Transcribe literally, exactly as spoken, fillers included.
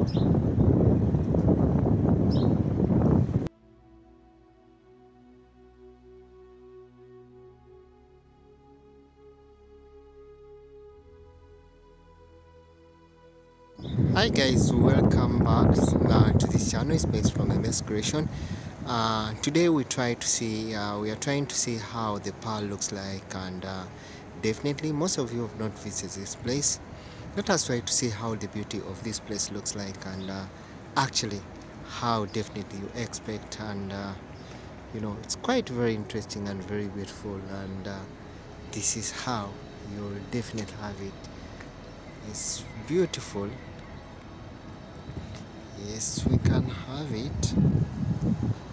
Hi guys, welcome back uh, to this channel. It's based from M S Creation. Uh, today we try to see uh, we are trying to see how the pearl looks like, and uh, definitely most of you have not visited this place. Let us try to see how the beauty of this place looks like, and uh, actually how definitely you expect, and uh, you know, it's quite very interesting and very beautiful, and uh, this is how you'll definitely have it. It's beautiful. Yes, we can have it.